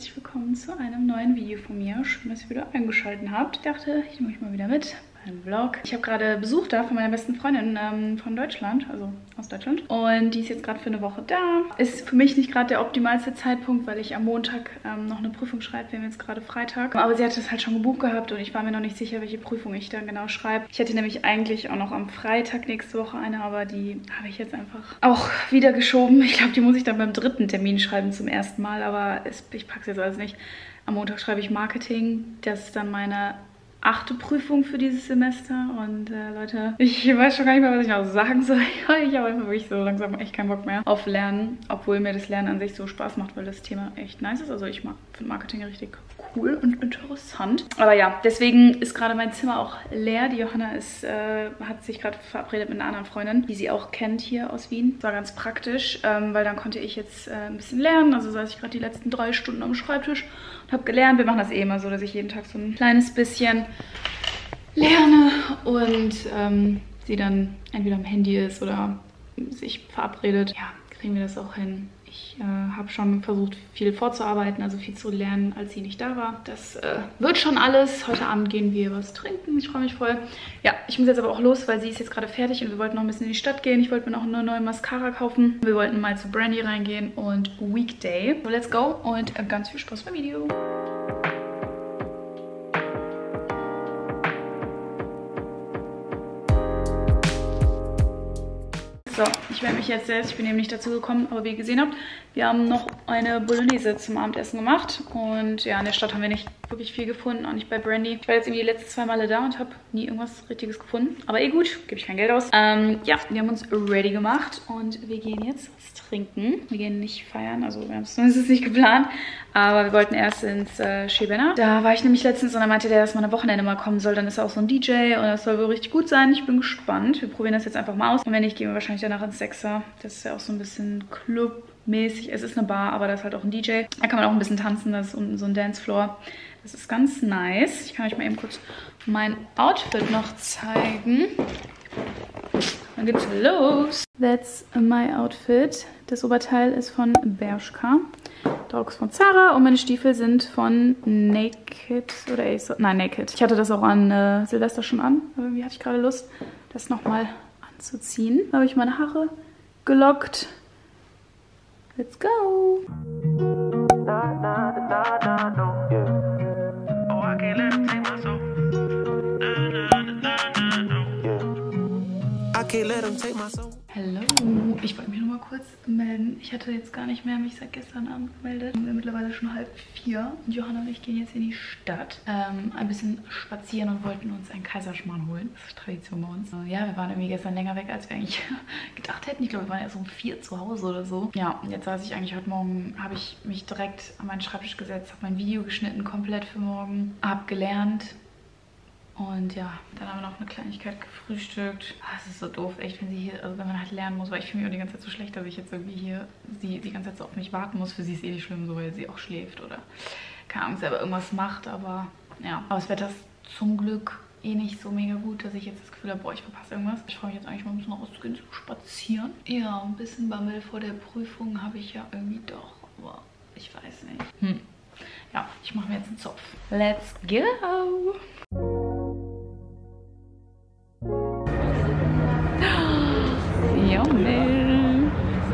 herzlich willkommen zu einem neuen Video von mir. Schön, dass ihr wieder eingeschaltet habt. Ich dachte, ich nehme euch mal wieder mit beim Vlog. Ich habe gerade Besuch da von meiner besten Freundin von Deutschland, also aus Deutschland. Und die ist jetzt gerade für eine Woche da. Ist für mich nicht gerade der optimalste Zeitpunkt, weil ich am Montag noch eine Prüfung schreibe. Wir haben jetzt gerade Freitag. Aber sie hat das halt schon gebucht gehabt und ich war mir noch nicht sicher, welche Prüfung ich dann genau schreibe. Ich hätte nämlich eigentlich auch noch am Freitag nächste Woche eine, aber die habe ich jetzt einfach auch wieder geschoben. Ich glaube, die muss ich dann beim dritten Termin schreiben zum ersten Mal, aber ich packe es jetzt alles nicht. Am Montag schreibe ich Marketing. Das ist dann meine 8. Prüfung für dieses Semester und Leute, ich weiß schon gar nicht mehr, was ich noch sagen soll. Ich habe einfach wirklich so langsam echt keinen Bock mehr auf Lernen, obwohl mir das Lernen an sich so Spaß macht, weil das Thema echt nice ist. Also ich finde Marketing richtig cool und interessant. Aber ja, deswegen ist gerade mein Zimmer auch leer. Die Johanna hat sich gerade verabredet mit einer anderen Freundin, die sie auch kennt hier aus Wien. Das war ganz praktisch, weil dann konnte ich jetzt ein bisschen lernen. Also saß ich gerade die letzten 3 Stunden am Schreibtisch und habe gelernt. Wir machen das eh immer so, dass ich jeden Tag so ein kleines bisschen lerne und sie dann entweder am Handy ist oder sich verabredet. Ja, kriegen wir das auch hin. Ich habe schon versucht, viel vorzuarbeiten, also viel zu lernen, als sie nicht da war. Das wird schon alles. Heute Abend gehen wir was trinken. Ich freue mich voll. Ja, ich muss jetzt aber auch los, weil sie ist jetzt gerade fertig und wir wollten noch ein bisschen in die Stadt gehen. Ich wollte mir noch eine neue Mascara kaufen. Wir wollten mal zu Brandy reingehen und Weekday. So, let's go und ganz viel Spaß beim Video. So, ich werde mich jetzt selbst, ich bin eben nicht dazu gekommen, aber wie ihr gesehen habt, wir haben noch eine Bolognese zum Abendessen gemacht und ja, in der Stadt haben wir nicht wirklich viel gefunden, auch nicht bei Brandy. Ich war jetzt irgendwie die letzten 2 Male da und habe nie irgendwas Richtiges gefunden, aber gut, gebe ich kein Geld aus. Ja, wir haben uns ready gemacht und wir gehen jetzt was trinken. Wir gehen nicht feiern, also wir haben es zumindest nicht geplant, aber wir wollten erst ins Shebena. Da war ich nämlich letztens und da meinte der, dass man am Wochenende mal kommen soll, dann ist er auch so ein DJ und das soll wohl richtig gut sein. Ich bin gespannt, wir probieren das jetzt einfach mal aus und wenn nicht, gehen wir wahrscheinlich danach ins Sechser. Das ist ja auch so ein bisschen clubmäßig. Es ist eine Bar, aber da ist halt auch ein DJ. Da kann man auch ein bisschen tanzen, das ist unten so ein Dancefloor. Das ist ganz nice. Ich kann euch mal eben kurz mein Outfit noch zeigen. Dann geht's los. That's my outfit. Das Oberteil ist von Bershka. Der Rock ist von Zara und meine Stiefel sind von Naked oder Ace. Nein, Naked. Ich hatte das auch an Silvester schon an, aber irgendwie hatte ich gerade Lust, das nochmal anzuziehen. Da habe ich meine Haare gelockt. Let's go! Hallo, ich wollte mich nur mal kurz melden. Ich hatte jetzt gar nicht mehr mich seit gestern Abend gemeldet. Wir sind mittlerweile schon 3:30 und Johanna und ich gehen jetzt in die Stadt. Ein bisschen spazieren und wollten uns einen Kaiserschmarrn holen. Das ist Tradition bei uns. Ja, wir waren irgendwie gestern länger weg, als wir eigentlich gedacht hätten. Ich glaube, wir waren erst um 4 zu Hause oder so. Ja, und jetzt saß ich eigentlich heute Morgen, habe ich mich direkt an meinen Schreibtisch gesetzt, habe mein Video geschnitten komplett für morgen, habe gelernt. Und ja, dann haben wir noch eine Kleinigkeit gefrühstückt. Es ist so doof, echt, wenn man halt lernen muss, weil ich fühle mich auch die ganze Zeit so schlecht, dass ich jetzt irgendwie hier sie die ganze Zeit so auf mich warten muss. Für sie ist eh nicht schlimm, so weil sie auch schläft oder keine Ahnung, selber irgendwas macht. Aber ja, aber das Wetter ist zum Glück eh nicht so mega gut, dass ich jetzt das Gefühl habe, boah, ich verpasse irgendwas. Ich freue mich jetzt eigentlich mal ein bisschen rauszugehen, zu spazieren. Ja, ein bisschen Bammel vor der Prüfung habe ich ja irgendwie doch, aber ich weiß nicht. Ja, ich mache mir jetzt einen Zopf. Let's go! Yummy.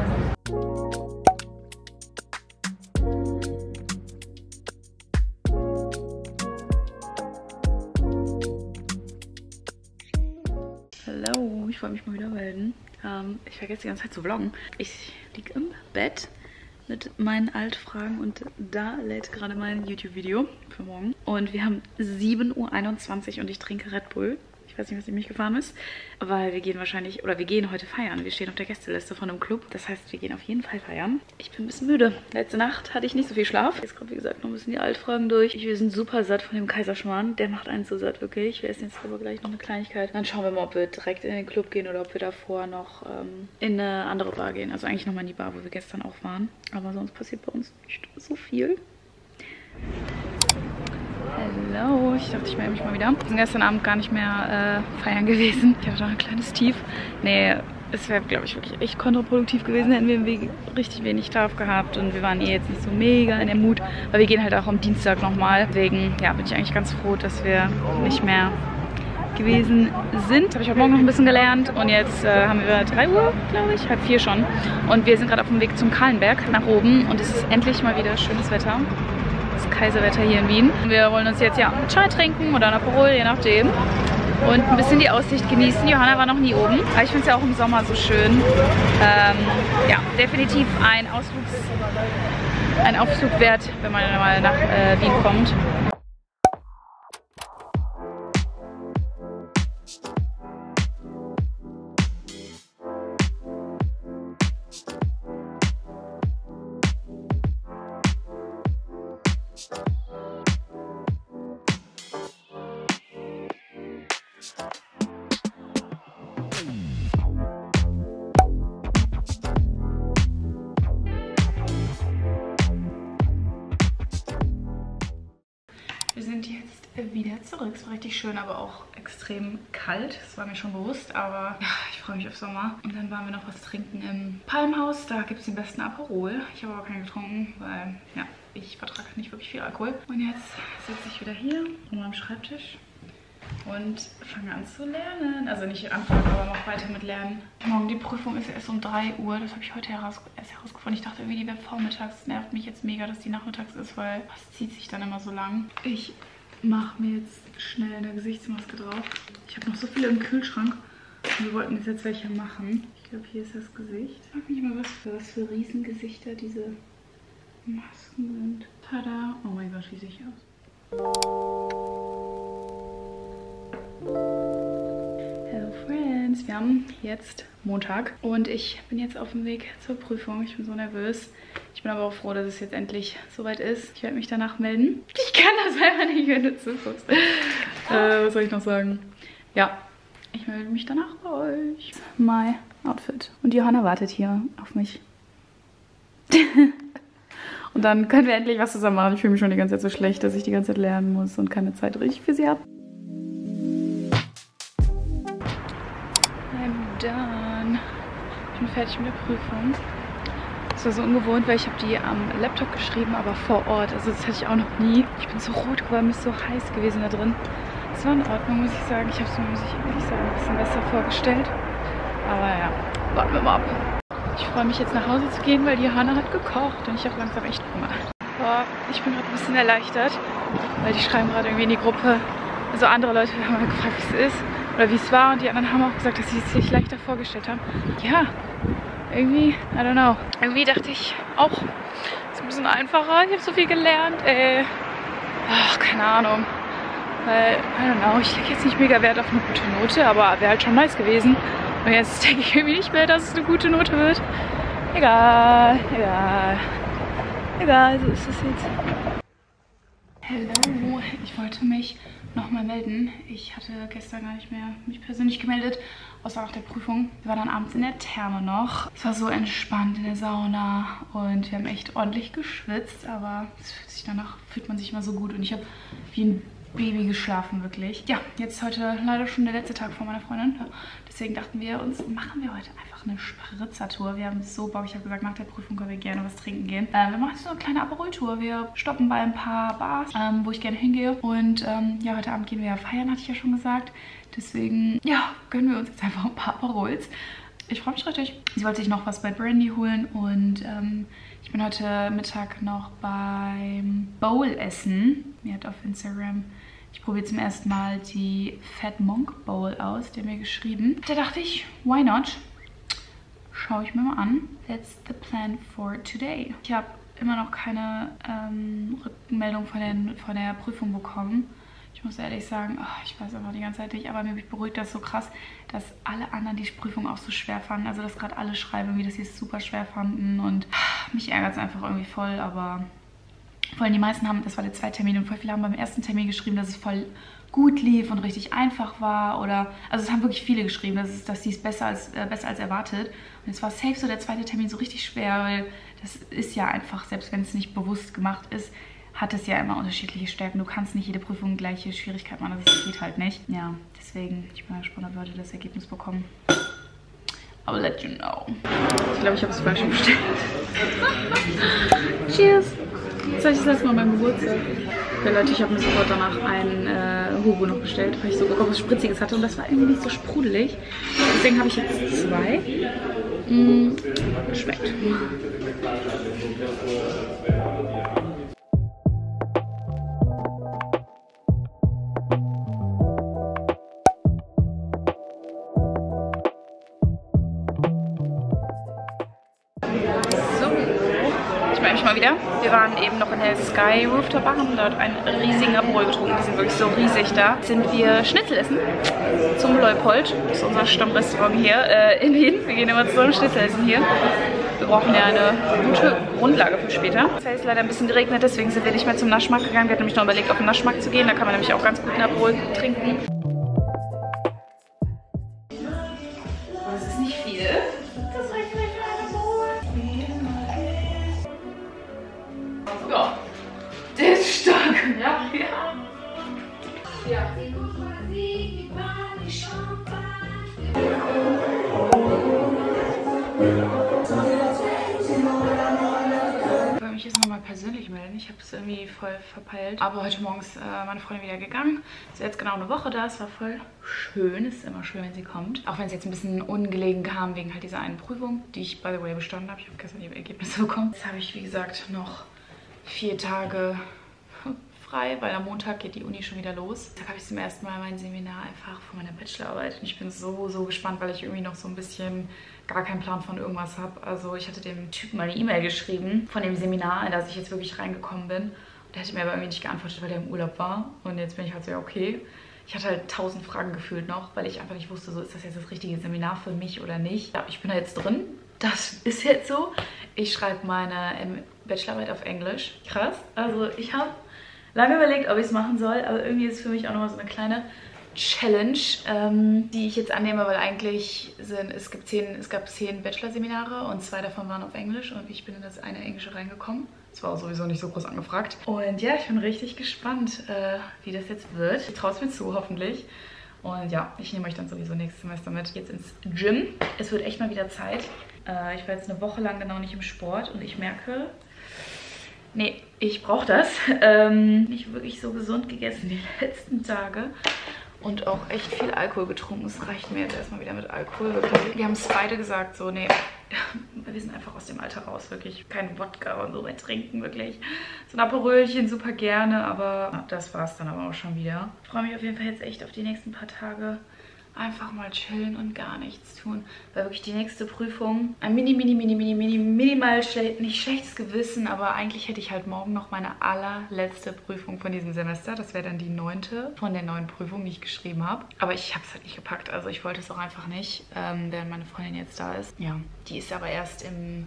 Hallo, ich wollte mich mal wieder melden. Ich vergesse die ganze Zeit zu vloggen. Ich liege im Bett mit meinen Altfragen und da lädt gerade mein YouTube-Video für morgen. Und wir haben 7:21 Uhr und ich trinke Red Bull. Ich weiß nicht, was in mich gefahren ist, weil wir gehen wahrscheinlich, oder wir gehen heute feiern. Wir stehen auf der Gästeliste von einem Club. Das heißt, wir gehen auf jeden Fall feiern. Ich bin ein bisschen müde. Letzte Nacht hatte ich nicht so viel Schlaf. Jetzt kommt, wie gesagt, noch ein bisschen die Altfragen durch. Wir sind super satt von dem Kaiserschmarrn. Der macht einen so satt, wirklich. Wir essen jetzt aber gleich noch eine Kleinigkeit. Dann schauen wir mal, ob wir direkt in den Club gehen oder ob wir davor noch in eine andere Bar gehen. Also eigentlich nochmal in die Bar, wo wir gestern auch waren. Aber sonst passiert bei uns nicht so viel. Hallo, ich dachte, ich melde mich mal wieder. Wir sind gestern Abend gar nicht mehr feiern gewesen. Ich hatte noch ein kleines Tief. Nee, es wäre, glaube ich, wirklich echt kontraproduktiv gewesen, hätten wir richtig wenig Schlaf gehabt und wir waren eh jetzt nicht so mega in der Mut, weil wir gehen halt auch am Dienstag nochmal. Deswegen, ja, bin ich eigentlich ganz froh, dass wir nicht mehr gewesen sind. Habe ich heute Morgen noch ein bisschen gelernt und jetzt haben wir 3 Uhr, glaube ich, halb 4 schon. Und wir sind gerade auf dem Weg zum Kahlenberg nach oben und es ist endlich mal wieder schönes Wetter. Das Kaiserwetter hier in Wien. Wir wollen uns jetzt ja einen Chai trinken oder ein Aperol, je nachdem. Und ein bisschen die Aussicht genießen. Johanna war noch nie oben, aber ich finde es ja auch im Sommer so schön. Ja, definitiv ein Ausflug wert, wenn man mal nach Wien kommt. Wir sind jetzt wieder zurück. Es war richtig schön, aber auch extrem kalt. Das war mir schon bewusst, aber ja, ich freue mich auf Sommer. Und dann waren wir noch was trinken im Palmhaus. Da gibt es den besten Aperol. Ich habe aber keinen getrunken, weil ja, ich vertrage nicht wirklich viel Alkohol. Und jetzt sitze ich wieder hier an meinem Schreibtisch und fange an zu lernen. Also nicht anfangen, aber noch weiter mit lernen. Morgen die Prüfung ist erst um 3 Uhr. Das habe ich heute erst herausgefunden. Ich dachte irgendwie, die wäre vormittags. Das nervt mich jetzt mega, dass die nachmittags ist, weil das zieht sich dann immer so lang. Ich mache mir jetzt schnell eine Gesichtsmaske drauf. Ich habe noch so viele im Kühlschrank. Und wir wollten jetzt welche machen. Ich glaube, hier ist das Gesicht. Ich frage mich mal, was für Riesengesichter diese Masken sind. Tada! Oh mein Gott, wie sehe ich aus? Hello Friends, wir haben jetzt Montag und ich bin jetzt auf dem Weg zur Prüfung. Ich bin so nervös. Ich bin aber auch froh, dass es jetzt endlich soweit ist. Ich werde mich danach melden. Ich kann das einfach nicht, wenn du zuguckst. Was soll ich noch sagen? Ja, ich melde mich danach bei euch. My Outfit. Und Johanna wartet hier auf mich. Und dann können wir endlich was zusammen machen. Ich fühle mich schon die ganze Zeit so schlecht, dass ich die ganze Zeit lernen muss und keine Zeit richtig für sie habe. I'm done. Ich bin fertig mit der Prüfung. Das war so ungewohnt, weil ich habe die am Laptop geschrieben, aber vor Ort. Also das hatte ich auch noch nie. Ich bin so rot geworden, mir ist so heiß gewesen da drin. Es war in Ordnung, muss ich sagen. Ich habe es mir, muss ich ehrlich sagen, ein bisschen besser vorgestellt. Aber ja, warten wir mal ab. Ich freue mich jetzt nach Hause zu gehen, weil die Johanna hat gekocht und ich habe langsam echt Hunger. Boah, ich bin gerade ein bisschen erleichtert, weil die schreiben gerade irgendwie in die Gruppe. Also andere Leute haben mal gefragt, wie es ist oder wie es war und die anderen haben auch gesagt, dass sie es sich leichter vorgestellt haben. Ja, irgendwie, I don't know. Irgendwie dachte ich auch, es ist ein bisschen einfacher. Ich habe so viel gelernt. Ach, keine Ahnung. Weil, I don't know, ich lege jetzt nicht mega Wert auf eine gute Note, aber wäre halt schon nice gewesen. Und jetzt denke ich irgendwie nicht mehr, dass es eine gute Note wird. Egal, egal. Egal, so ist es jetzt. Hallo, ich wollte mich nochmal melden. Ich hatte gestern gar nicht mehr mich persönlich gemeldet, außer nach der Prüfung. Wir waren dann abends in der Therme noch. Es war so entspannt in der Sauna und wir haben echt ordentlich geschwitzt, aber danach fühlt man sich immer so gut und ich habe wie ein Baby geschlafen, wirklich. Ja, jetzt heute leider schon der letzte Tag von meiner Freundin. Deswegen dachten wir uns, machen wir heute einfach eine Spritzertour. Wir haben so Bock. Ich habe gesagt, nach der Prüfung können wir gerne was trinken gehen. Wir machen so eine kleine Aperol-Tour. Wir stoppen bei ein paar Bars, wo ich gerne hingehe. Und ja, heute Abend gehen wir ja feiern, hatte ich ja schon gesagt. Deswegen, ja, gönnen wir uns jetzt einfach ein paar Aperols. Ich freue mich richtig. Sie wollte sich noch was bei Brandy holen und ich bin heute Mittag noch beim Bowl essen. Mir hat auf Instagram, ich probiere zum ersten Mal die Fat Monk Bowl aus, der mir geschrieben. Da dachte ich, why not? Schaue ich mir mal an. That's the plan for today. Ich habe immer noch keine Rückmeldung von der Prüfung bekommen. Ich muss ehrlich sagen, oh, ich weiß einfach die ganze Zeit nicht, aber mich beruhigt das so krass, dass alle anderen die Prüfung auch so schwer fanden. Also dass gerade alle schreiben, wie das sie es super schwer fanden und mich ärgert es einfach irgendwie voll, aber vor allem die meisten haben, das war der zweite Termin und voll viele haben beim ersten Termin geschrieben, dass es voll gut lief und richtig einfach war oder, also es haben wirklich viele geschrieben, dass sie es besser als erwartet und es war safe so der zweite Termin so richtig schwer, weil das ist ja einfach, selbst wenn es nicht bewusst gemacht ist, hat es ja immer unterschiedliche Stärken. Du kannst nicht jede Prüfung gleiche Schwierigkeit machen, das geht halt nicht. Ja, deswegen, ich bin gespannt, ob wir heute das Ergebnis bekommen. I'll let you know. Ich glaube, ich habe es falsch bestellt. Cheers! Das hatte ich das letzte Mal beim Geburtstag. Ja, Leute, ich habe mir sofort danach einen Hugo noch bestellt, weil ich so Bock auf was Spritziges hatte und das war irgendwie nicht so sprudelig. Deswegen habe ich jetzt 2. Schmeckt. Mal wieder. Wir waren eben noch in der Sky Rooftop Bar, haben dort einen riesigen Aperol getrunken. Die sind wirklich so riesig da. Jetzt sind wir Schnitzel essen zum Leupold. Das ist unser Stammrestaurant hier in Wien. Wir gehen immer zusammen Schnitzel essen hier. Wir brauchen ja eine gute Grundlage für später. Es hat leider ein bisschen geregnet, deswegen sind wir nicht mehr zum Naschmarkt gegangen. Wir hatten nämlich noch überlegt, auf den Naschmarkt zu gehen. Da kann man nämlich auch ganz gut einen Aperol trinken. Das ist nicht viel. Das reicht nicht für ein Aperol. Ja, der ist stark. Ja. Ich wollte mich jetzt nochmal persönlich melden. Ich habe es irgendwie voll verpeilt. Aber heute Morgen ist meine Freundin wieder gegangen. Ist jetzt genau eine Woche da. Es war voll schön. Es ist immer schön, wenn sie kommt. Auch wenn es jetzt ein bisschen ungelegen kam wegen halt dieser einen Prüfung, die ich by the way bestanden habe. Ich habe gestern die Ergebnisse bekommen. Jetzt habe ich, wie gesagt, noch 4 Tage frei, weil am Montag geht die Uni schon wieder los. Da habe ich zum ersten Mal mein Seminar einfach von meiner Bachelorarbeit. Und ich bin so gespannt, weil ich irgendwie noch so ein bisschen gar keinen Plan von irgendwas habe. Also ich hatte dem Typen mal eine E-Mail geschrieben von dem Seminar, in das ich jetzt wirklich reingekommen bin. Und der hatte mir aber irgendwie nicht geantwortet, weil der im Urlaub war. Und jetzt bin ich halt so, ja okay. Ich hatte halt 1000 Fragen gefühlt noch, weil ich einfach nicht wusste, so ist das jetzt das richtige Seminar für mich oder nicht. Ja, ich bin da jetzt drin. Das ist jetzt so. Ich schreibe meine Bachelorarbeit auf Englisch. Krass. Also ich habe lange überlegt, ob ich es machen soll, aber irgendwie ist es für mich auch nochmal so eine kleine Challenge, die ich jetzt annehme, weil eigentlich es gab 10 Bachelor-Seminare und 2 davon waren auf Englisch und ich bin in das eine Englische reingekommen. Das war auch sowieso nicht so groß angefragt. Und ja, ich bin richtig gespannt, wie das jetzt wird. Ich traue es mir zu, hoffentlich. Und ja, ich nehme euch dann sowieso nächstes Semester mit. Jetzt ins Gym. Es wird echt mal wieder Zeit. Ich war jetzt eine Woche lang genau nicht im Sport und ich merke, nee, ich brauche das. Nicht wirklich so gesund gegessen die letzten Tage. Und auch echt viel Alkohol getrunken. Es reicht mir jetzt erstmal wieder mit Alkohol. Wirklich. Wir haben es beide gesagt, so, nee, wir sind einfach aus dem Alter raus, wirklich. Kein Wodka und so mehr trinken, wirklich. So ein Aperolchen super gerne, aber das war es dann aber auch schon wieder. Ich freue mich auf jeden Fall jetzt echt auf die nächsten paar Tage. Einfach mal chillen und gar nichts tun. Weil wirklich die nächste Prüfung, ein minimal nicht schlechtes Gewissen, aber eigentlich hätte ich halt morgen noch meine allerletzte Prüfung von diesem Semester. Das wäre dann die 9. von der 9 Prüfung, die ich geschrieben habe. Aber ich habe es halt nicht gepackt, also ich wollte es auch einfach nicht, während meine Freundin jetzt da ist. Ja, die ist aber erst im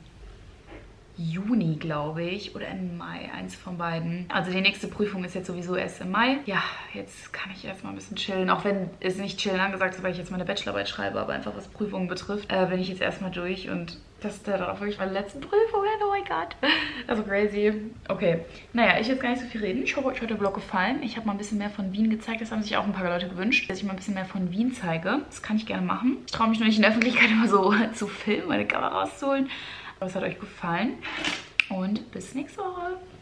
Juni, glaube ich, oder im Mai, eins von beiden. Also die nächste Prüfung ist jetzt sowieso erst im Mai. Ja, jetzt kann ich erstmal ein bisschen chillen, auch wenn es nicht chillen angesagt ist, weil ich jetzt meine Bachelorarbeit schreibe, aber einfach was Prüfungen betrifft, bin ich jetzt erstmal durch und das ist dann auch wirklich meine letzten Prüfungen. Oh mein Gott. Also crazy. Okay. Naja, ich will jetzt gar nicht so viel reden. Ich hoffe, euch hat der Vlog gefallen. Ich habe mal ein bisschen mehr von Wien gezeigt. Das haben sich auch ein paar Leute gewünscht, dass ich mal ein bisschen mehr von Wien zeige. Das kann ich gerne machen. Ich traue mich nur nicht in der Öffentlichkeit immer so zu filmen, meine Kamera rauszuholen. Aber es hat euch gefallen und bis nächste Woche.